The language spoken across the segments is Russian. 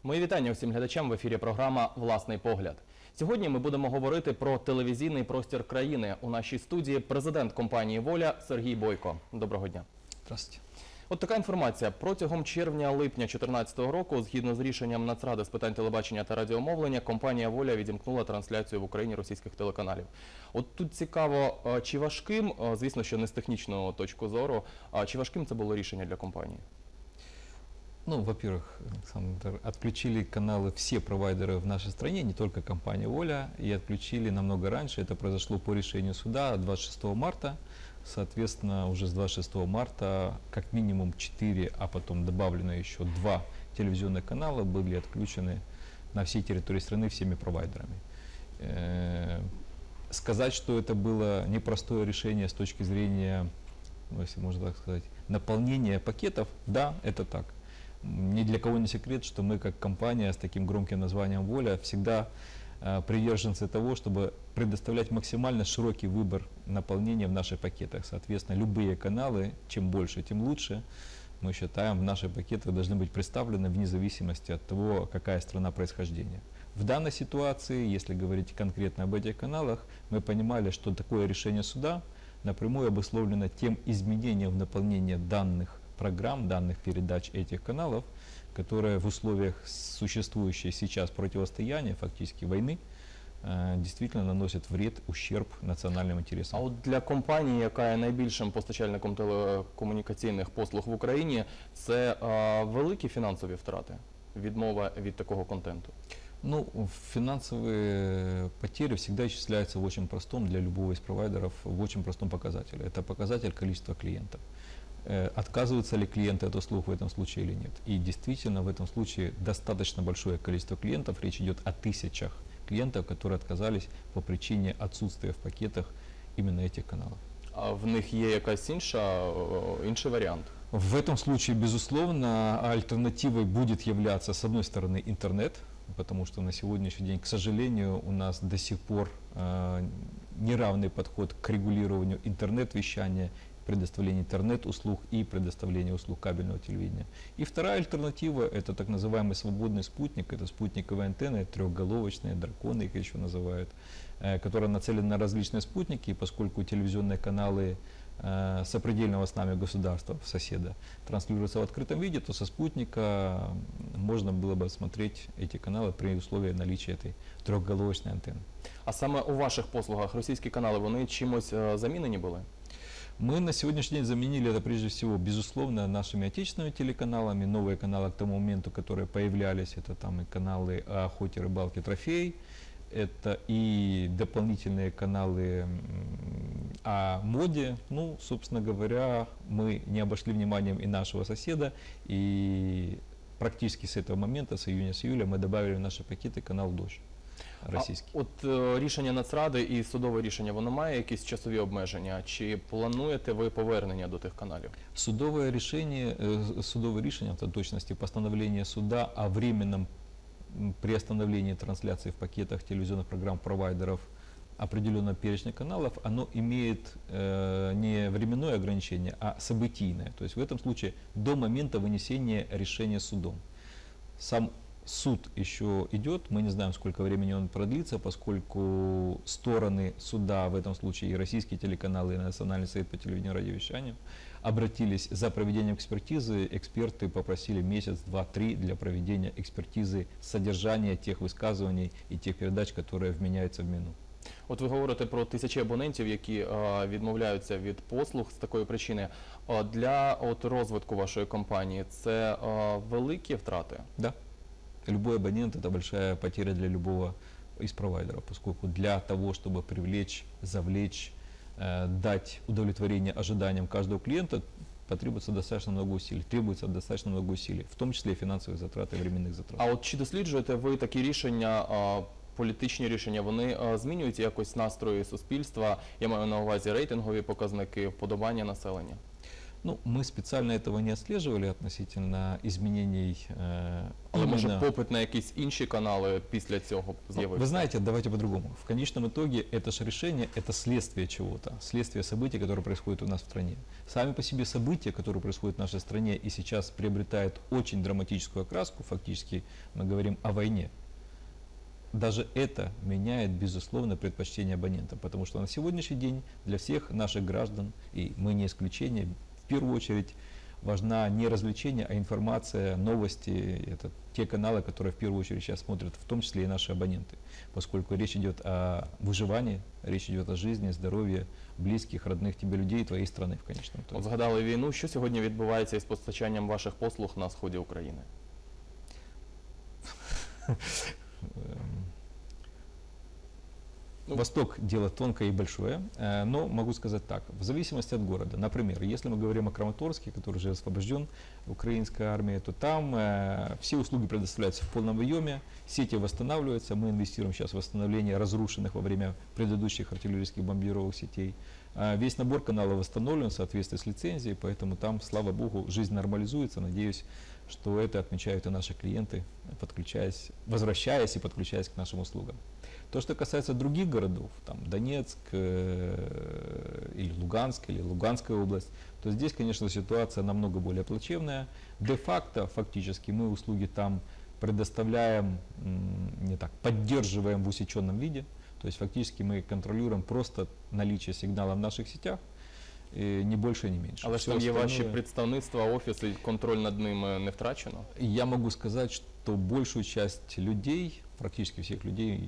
Мої вітання усім глядачам в ефірі програма «Власний погляд». Сьогодні ми будемо говорити про телевізійний простір країни. У нашій студії президент компанії «Воля» Сергій Бойко. Доброго дня. Здравствуйте. От така інформація. Протягом червня-липня 2014 року, згідно з рішенням Нацради з питань телебачення та радіомовлення, компанія «Воля» відімкнула трансляцію в Україні російських телеканалів. От тут цікаво, чи важким, звісно, що не з технічної точки зору, чи важким це було рішення для компанії? Ну, во-первых, Александр, отключили каналы все провайдеры в нашей стране, не только компания «Воля», и отключили намного раньше. Это произошло по решению суда 26 марта. Соответственно, уже с 26 марта как минимум 4, а потом добавлено еще 2 телевизионных канала были отключены на всей территории страны всеми провайдерами. Сказать, что это было непростое решение с точки зрения, ну, если можно так сказать, наполнения пакетов, да, это так. Ни для кого не секрет, что мы как компания с таким громким названием «Воля» всегда приверженцы того, чтобы предоставлять максимально широкий выбор наполнения в наших пакетах. Соответственно, любые каналы, чем больше, тем лучше. Мы считаем, в наших пакетах должны быть представлены вне зависимости от того, какая страна происхождения. В данной ситуации, если говорить конкретно об этих каналах, мы понимали, что такое решение суда напрямую обусловлено тем изменением в наполнении данных программ, данных передач этих каналов, которые в условиях существующей сейчас противостояния, фактически войны, действительно наносят вред, ущерб національним інтересам. А от для компанії, яка є найбільшим постачальником телекомунікаційних послуг в Україні, це великі фінансові втрати, відмова від такого контенту? Ну, финансовые потери всегда исчисляются в очень простом для любого из провайдеров, в очень простом показателе. Это показатель количества клиентов. Отказываются ли клиенты от услуг в этом случае или нет. И действительно в этом случае достаточно большое количество клиентов, речь идет о тысячах клиентов, которые отказались по причине отсутствия в пакетах именно этих каналов. А в них є якась інший варіант? В этом случае, безусловно, альтернативой будет являться, с одной стороны, интернет, потому что на сегодняшний день, к сожалению, у нас до сих пор неравный подход к регулированию интернет-вещания, предоставления интернет-услуг и предоставления услуг кабельного телевидения. И вторая альтернатива – это так называемый свободный спутник, это спутниковые антенны, трехголовочные, драконы их еще называют, которые нацелены на различные спутники, поскольку телевизионные каналы сопредельного с нами государства, соседа, транслируются в открытом виде, то со спутника можно было бы смотреть эти каналы при условии наличия этой трехголовочной антенны. А саме у ваших послугах російські канали, вони чимось замінені були? Мы на сегодняшний день заменили это прежде всего, безусловно, нашими отечественными телеканалами. Новые каналы к тому моменту, которые появлялись, это там и каналы о охоте, рыбалке, трофей, это и дополнительные каналы о моде. Ну, собственно говоря, мы не обошли вниманием и нашего соседа, и практически с этого момента, с июля, мы добавили в наши пакеты канал «Дождь». Російський. От рішення Нацради і судове рішення, воно має якісь часові обмеження? Чи плануєте ви повернення до тих каналів? Судовое решение, в точности постановление суда о временном приостановлении трансляции в пакетах телевизионных программ провайдеров определенного перечня каналов, оно имеет не временное ограничение, а событийное. То есть в этом случае до момента вынесения решения судом. Сам суд еще идет, мы не знаем, сколько времени он продлится, поскольку стороны суда, в этом случае и российские телеканалы, и Национальный совет по телевидению и радиовещанию, обратились за проведением экспертизы. Эксперты попросили месяц, 2-3 для проведения экспертизы содержания тех высказываний и тех передач, которые вменяются в Мину. От ви говорите про тисячі абонентів, які відмовляються від послуг з такої причини. Для розвитку вашої компанії це великі втрати? Да. Любой абонент – это большая потеря для любого из провайдеров, поскольку для того, чтобы привлечь, завлечь, дать удовлетворение ожиданиям каждого клиента, требуется достаточно много усилий, в том числе и финансовых затрат и временных затрат. А от чи досліджуєте ви такі рішення, політичні рішення, вони змінюють якось настрої суспільства? Я маю на увазі рейтингові показники, вподобання населення? Ну, мы специально этого не отслеживали относительно изменений. Але може попит на якісь інші канали після цього з'явився? Вы знаете, давайте по-другому. В конечном итоге это же решение, это следствие чего-то, следствие событий, которые происходят у нас в стране. Сами по себе события, которые происходят в нашей стране и сейчас приобретают очень драматическую окраску, фактически мы говорим о войне. Даже это меняет, безусловно, предпочтение абонента, потому что на сегодняшний день для всех наших граждан, и мы не исключение, в первую очередь важна не развлечение, а информация, новости. Это те каналы, которые в первую очередь сейчас смотрят, в том числе и наши абоненты, поскольку речь идет о выживании, речь идет о жизни, здоровье близких, родных тебе людей, твоей страны в конечном итоге. От згадали війну. Що сьогодні відбувається із постачанням ваших послуг на сході України? Восток – дело тонкое и большое, но могу сказать так, в зависимости от города. Например, если мы говорим о Краматорске, который уже освобожден украинской армией, то там все услуги предоставляются в полном объеме, сети восстанавливаются, мы инвестируем сейчас в восстановление разрушенных во время предыдущих артиллерийских бомбардировок сетей. Весь набор каналов восстановлен в соответствии с лицензией, поэтому там, слава богу, жизнь нормализуется. Надеюсь, что это отмечают и наши клиенты, подключаясь, возвращаясь и подключаясь к нашим услугам. То, что касается других городов, там Донецк или Луганск, или Луганская область, то здесь, конечно, ситуация намного более плачевная. Де-факто, фактически, мы услуги там предоставляем, не так, поддерживаем в усеченном виде. То есть фактически мы контролируем просто наличие сигнала в наших сетях, не більше, не менше. Але ж там є ваші представництва, офіси, контроль над ними не втрачено? Я могу сказать, что большую часть людей, практически всех людей,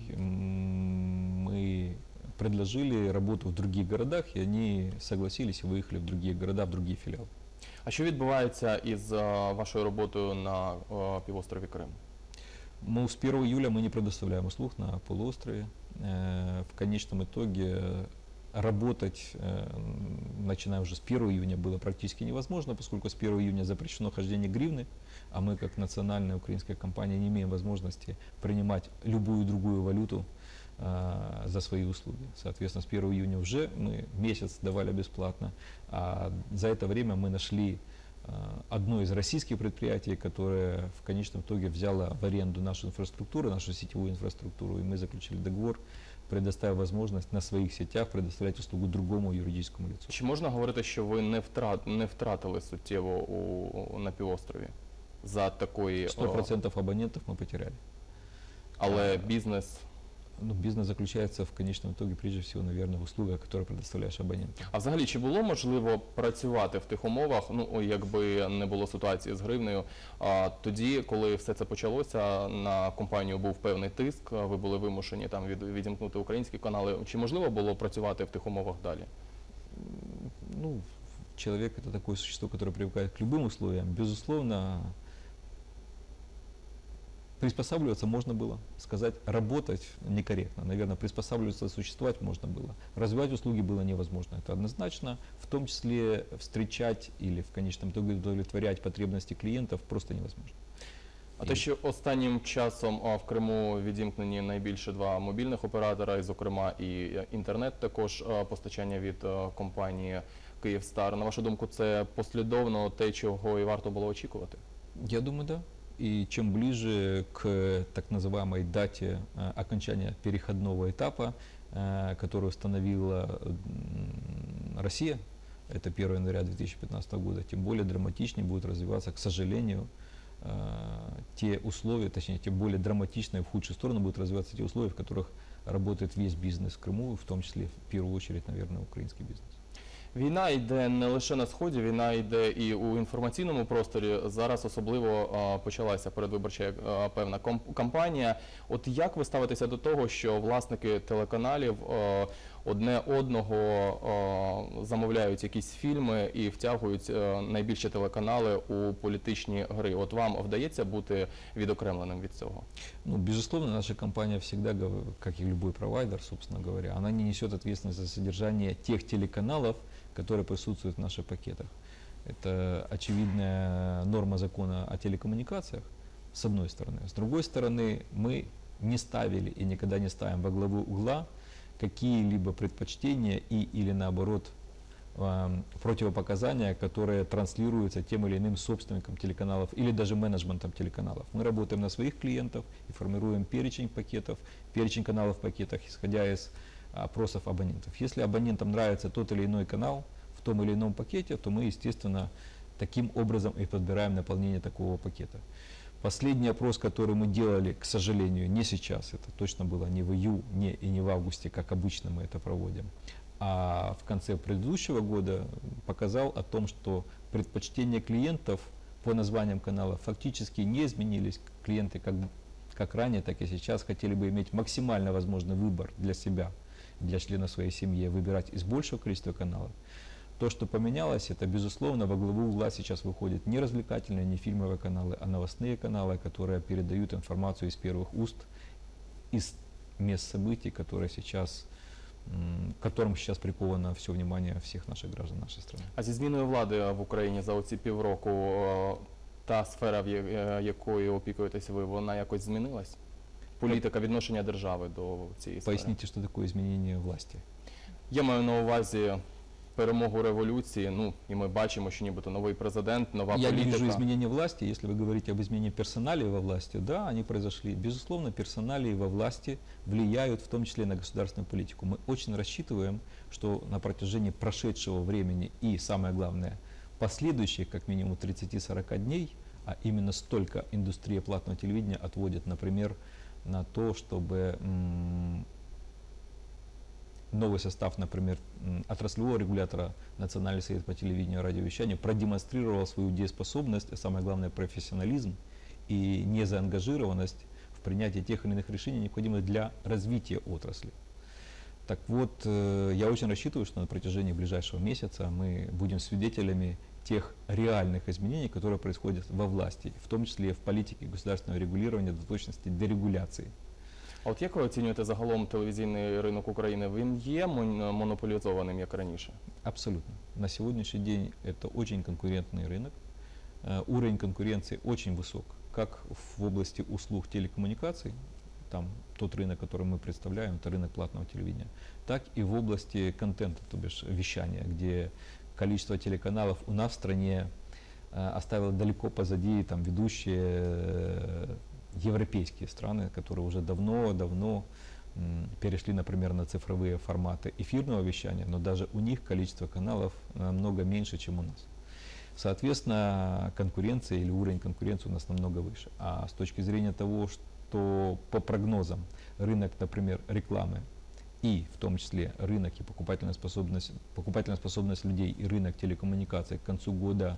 мы предложили работу в других городах, и они согласились и выехали в другие города, в другие филиалы. А що відбувається із вашою роботою на півострові Крим? С 1 июля мы не предоставляем услуг на полуострове. В конечном итоге работать, начиная уже с 1 июня, было практически невозможно, поскольку с 1 июня запрещено хождение гривны, а мы, как национальная украинская компания, не имеем возможности принимать любую другую валюту за свои услуги. Соответственно, с 1 июня уже мы месяц давали бесплатно, а за это время мы нашли одно из российских предприятий, которое в конечном итоге взяло в аренду нашу инфраструктуру, нашу сетевую инфраструктуру, и мы заключили договор, предоставив возможность на своих сетях предоставлять услугу другому юридическому лицу. Чи можна говорити, що ви не втратили суттєво на півострові за такої... 100% абонентов мы потеряли. Але бізнес... Ну, бизнес заключается в конечном итоге, прежде всего, наверное, в услугах, которые предоставляешь абонентам. А взагалі, чи було можливо працювати в тих умовах, ну, якби не було ситуації з гривнею, тоді, коли все це почалося, на компанію був певний тиск, ви були вимушені там відімкнути українські канали, чи можливо було працювати в тих умовах далі? Ну, человек – это такое существо, которое привыкает к любым условиям. Безусловно, приспосабливаться можно было, сказать, работать некорректно. Наверное, приспосабливаться, существовать можно было. Развивать услуги было невозможно. Это однозначно. В том числе встречать или в конечном итоге удовлетворять потребности клиентов просто невозможно. А те, що останнім часом в Криму відімкнені найбільше 2 мобільних оператора, і, зокрема, і інтернет також постачання від компанії «Київстар». На вашу думку, це послідовно те, чого і варто було очікувати? Я думаю, да. И чем ближе к так называемой дате окончания переходного этапа, который установила Россия, это 1 января 2015 года, тем более драматичнее будет развиваться, к сожалению, те условия, точнее, тем более драматично и в худшую сторону будут развиваться те условия, в которых работает весь бизнес в Крыму, в том числе, в первую очередь, наверное, украинский бизнес. Війна йде не лише на Сході, війна йде і у інформаційному просторі. Зараз особливо почалася передвиборча певна кампанія. От як ви ставитеся до того, що власники телеканалів одне одного замовляють якісь фільми і втягують найбільші телеканали у політичні гри? От вам вдається бути відокремленим від цього? Ну, безусловно, наша компания всегда, как и любой провайдер, собственно говоря, она не несет ответственность за содержание тех телеканалов, которые присутствуют в наших пакетах. Это очевидная норма закона о телекоммуникациях, с одной стороны. С другой стороны, мы не ставили и никогда не ставим во главу угла какие-либо предпочтения и или наоборот противопоказания, которые транслируются тем или иным собственникам телеканалов или даже менеджментом телеканалов. Мы работаем на своих клиентов и формируем перечень пакетов, перечень каналов в пакетах, исходя из опросов абонентов. Если абонентам нравится тот или иной канал в том или ином пакете, то мы, естественно, таким образом и подбираем наполнение такого пакета. Последний опрос, который мы делали, к сожалению, не сейчас, это точно было не в июне и не в августе, как обычно мы это проводим, а в конце предыдущего года, показал о том, что предпочтения клиентов по названиям канала фактически не изменились. Клиенты как ранее, так и сейчас хотели бы иметь максимально возможный выбор для себя, для членов своей семьи, выбирать из большего количества каналов. То, что поменялось, это, безусловно, во главу угла сейчас выходят не развлекательные, не фильмовые каналы, а новостные каналы, которые передают информацию из первых уст, из мест событий, которые сейчас, к которым сейчас приковано все внимание всех наших граждан нашей страны. А зі зміною влади в Україні за оці півроку та сфера, якою опікуєтеся ви, вона якось змінилась? Політика, відношення держави до цієї сфери? Поясните, что такое изменение власти? Я маю на увазі перемогу революції, ну, і ми бачимо, що нібито новий президент, нова Я політика. вижу изменения власти. Если вы говорите об изменении персоналии во власти, да, они произошли. Безусловно, персоналии во власти влияют в том числе на государственную политику. Мы очень рассчитываем, что на протяжении прошедшего времени и, самое главное, последующих как минимум 30-40 дней, а именно столько индустрия платного телевидения отводит, например, на то, чтобы новый состав, например, отраслевого регулятора Национальный совет по телевидению и радиовещанию продемонстрировал свою дееспособность, а самое главное профессионализм и незаангажированность в принятии тех или иных решений, необходимых для развития отрасли. Так вот, я очень рассчитываю, что на протяжении ближайшего месяца мы будем свидетелями тех реальных изменений, которые происходят во власти, в том числе и в политике государственного регулирования, до точности дерегуляции. А от як ви оцінюєте загалом телевізійний ринок України? Він є монополізованим, як раніше? Абсолютно. На сегодняшний день это очень конкурентный рынок. Уровень конкуренции очень высок, как в области услуг телекоммуникаций, там тот рынок, который мы представляем, это рынок платного телевидения, так и в области контента, то бишь вещания, где количество телеканалов у нас в стране оставило далеко позади там, ведущие европейские страны, которые уже давно перешли, например, на цифровые форматы эфирного вещания, но даже у них количество каналов намного меньше, чем у нас. Соответственно, конкуренция или уровень конкуренции у нас намного выше. А с точки зрения того, что по прогнозам рынок, например, рекламы и в том числе рынок и покупательная способность людей и рынок телекоммуникаций к концу года,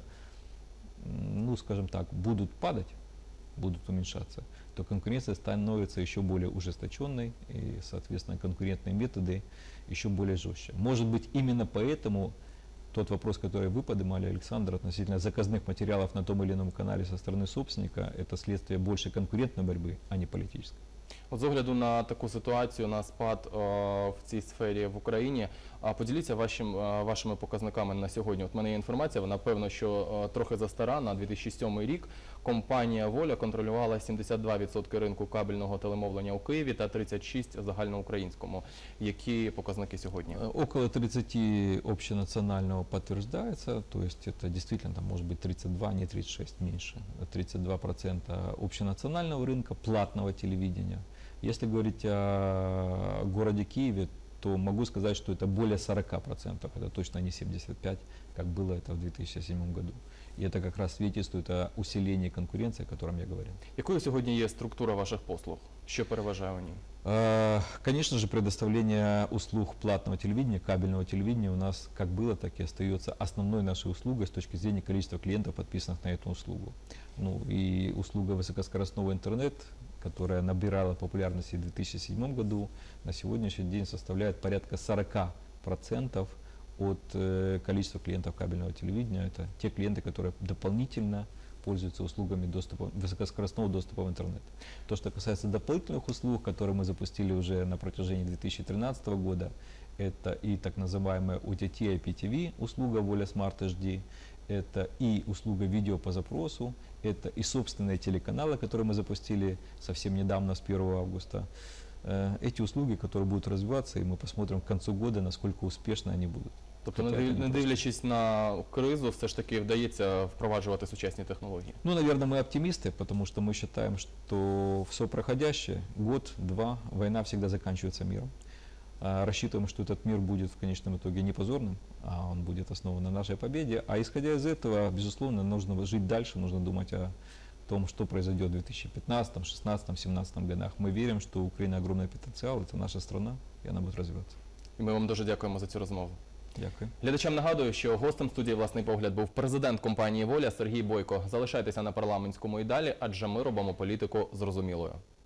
ну, скажем так, будут падать, будут уменьшаться, то конкуренция становится еще более ужесточенной и, соответственно, конкурентные методы еще более жестче. Может быть, именно поэтому тот вопрос, который вы поднимали, Александр, относительно заказных материалов на том или ином канале со стороны собственника, это следствие больше конкурентной борьбы, а не политической. От з огляду на таку ситуацію, на спад в цій сфері в Україні, поділіться вашими показниками на сьогодні. От в мене є інформація, напевно, що трохи застара, на 2007 рік компанія «Воля» контролювала 72% ринку кабельного телемовлення у Києві та 36% загальноукраїнському. Які показники сьогодні? Около 30 общенационального подтверждается, то есть это действительно там, может быть 32, не 36, меньше. 32% общенационального рынка платного телевидения. Если говорить о городе Киеве, то могу сказать, что это более 40%, это точно не 75%, как было это в 2007 году. И это как раз свидетельствует о усилении конкуренции, о котором я говорил. Якою сьогодні є структура ваших послуг? Що переважає у ній? Конечно же, предоставление услуг платного телевидения, кабельного телевидения у нас как было, так и остается основной нашей услугой с точки зрения количества клиентов, подписанных на эту услугу. Ну и услуга высокоскоростного интернета, которая набирала популярности в 2007 году, на сегодняшний день составляет порядка 40% от количества клиентов кабельного телевидения. Это те клиенты, которые дополнительно пользуются услугами высокоскоростного доступа в интернет. То, что касается дополнительных услуг, которые мы запустили уже на протяжении 2013 года, это и так называемая OTT IPTV услуга «Воля Smart HD», это и услуга видео по запросу, это и собственные телеканалы, которые мы запустили совсем недавно, с 1 августа. Эти услуги, которые будут развиваться, и мы посмотрим к концу года, насколько успешно они будут. Тобто, Хотя это не непросто. дивлячись на кризу, все ж таки вдається впроваджувати сучасні технології. Ну, наверное, мы оптимисты, потому что мы считаем, что все проходящее, год-два, война всегда заканчивается миром. Рассчитываем, что этот мир будет в конечном итоге не позорным, а он будет основан на нашей победе. А исходя из этого, безусловно, нужно жить дальше, нужно думать о том, что произойдет в 2015, 2016, 2017 годах. Мы верим, что у Украины огромный потенциал, это наша страна, и она будет развиваться. І ми вам дуже дякуємо за цю розмову. Дякую. Глядачам нагадую, що гостем студії «Власний погляд» був президент компанії «Воля» Сергій Бойко. Залишайтеся на парламентському і далі, адже ми робимо політику зрозумілою.